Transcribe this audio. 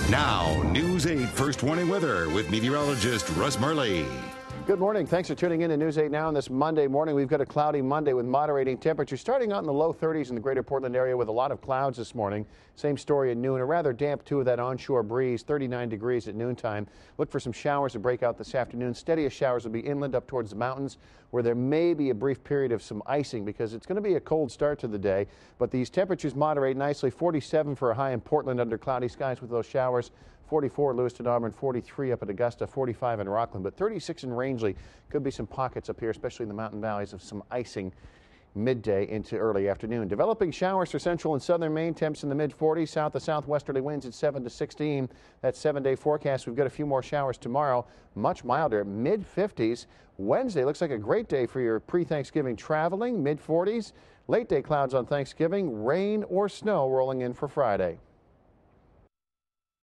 Now, News 8 First Warning Weather with meteorologist Russ Murley. Good morning. Thanks for tuning in to News 8 Now on this Monday morning. We've got a cloudy Monday with moderating temperatures starting out in the low 30s in the greater Portland area with a lot of clouds this morning. Same story at noon. A rather damp too of that onshore breeze, 39 degrees at noontime. Look for some showers to break out this afternoon. Steadiest showers will be inland up towards the mountains where there may be a brief period of some icing because it's going to be a cold start to the day. But these temperatures moderate nicely. 47 for a high in Portland under cloudy skies with those showers. 44 at Lewiston, Auburn, 43 up at Augusta, 45 in Rockland, but 36 in Rangeley. Could be some pockets up here, especially in the mountain valleys, of some icing midday into early afternoon. Developing showers for central and southern Maine. Temps in the mid-40s. South to southwesterly winds at 7 to 16. That 7-day forecast. We've got a few more showers tomorrow. Much milder, mid-50s. Wednesday looks like a great day for your pre-Thanksgiving traveling. Mid-40s. Late day clouds on Thanksgiving. Rain or snow rolling in for Friday.